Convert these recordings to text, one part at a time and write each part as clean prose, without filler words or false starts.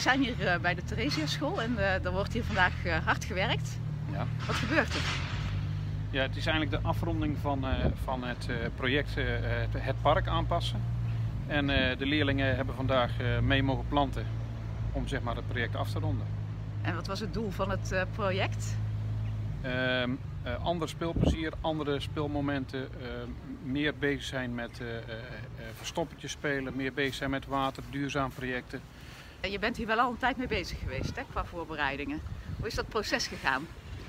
staan hier bij de Theresiaschool en er wordt hier vandaag hard gewerkt. Ja. Wat gebeurt er? Ja, het is eigenlijk de afronding van het project het park aanpassen. En de leerlingen hebben vandaag mee mogen planten om zeg maar, het project af te ronden. En wat was het doel van het project? Ander speelplezier, andere speelmomenten, meer bezig zijn met verstoppertjes spelen, meer bezig zijn met water, duurzaam projecten. Je bent hier wel al een tijd mee bezig geweest, hè, qua voorbereidingen. Hoe is dat proces gegaan?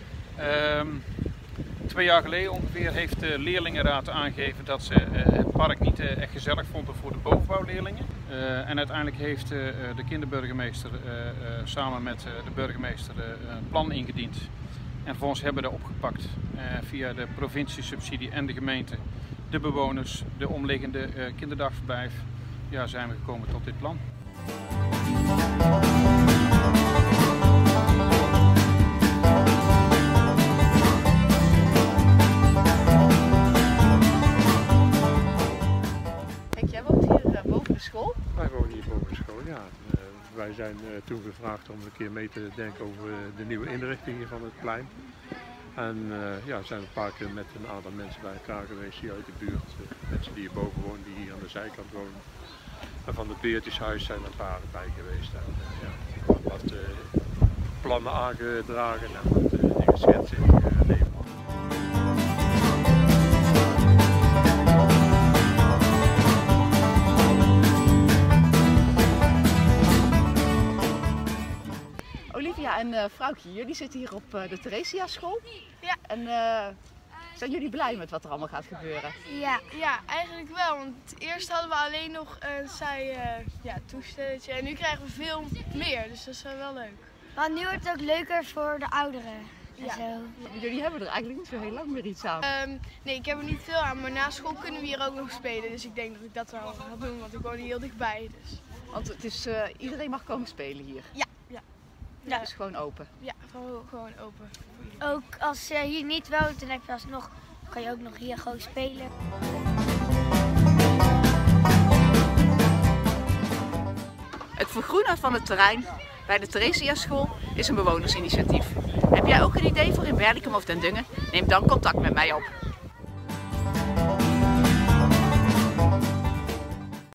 2 jaar geleden ongeveer heeft de leerlingenraad aangegeven dat ze het park niet echt gezellig vonden voor de bovenbouwleerlingen. En uiteindelijk heeft de kinderburgemeester samen met de burgemeester een plan ingediend. En vervolgens hebben we dat opgepakt via de provinciesubsidie en de gemeente, de bewoners, de omliggende kinderdagverblijf. Ja, zijn we gekomen tot dit plan. Kijk, jij woont hier boven de school? Wij wonen hier boven de school, ja. Wij zijn toen gevraagd om een keer mee te denken over de nieuwe inrichting hier van het plein. En ja, zijn een paar keer met een aantal mensen bij elkaar geweest hier uit de buurt. Mensen die hierboven wonen, die hier aan de zijkant wonen. En van het Beertjeshuis zijn er een paar bij geweest. En ja, wat plannen aangedragen en wat dingen schetsen ingeleverd. Olivia en Vrouwtje, jullie zitten hier op de Theresiaschool. Ja. En zijn jullie blij met wat er allemaal gaat gebeuren? Ja, eigenlijk wel. Want eerst hadden we alleen nog een toestelletje en nu krijgen we veel meer. Dus dat is wel leuk. Maar nu wordt het ook leuker voor de ouderen. Ja. Zo. Jullie hebben er eigenlijk niet zo heel lang meer iets aan. Nee, ik heb er niet veel aan, maar na school kunnen we hier ook nog spelen. Dus ik denk dat ik dat wel ga doen, want ik woon hier heel dichtbij. Dus. Want het is, iedereen mag komen spelen hier. Ja. Het is gewoon open. Ja, gewoon open. Ook als je hier niet woont, dan heb je alsnog, kan je ook nog hier gewoon spelen. Het vergroenen van het terrein bij de Theresiaschool is een bewonersinitiatief. Heb jij ook een idee voor in Berlicum of Den Dungen? Neem dan contact met mij op.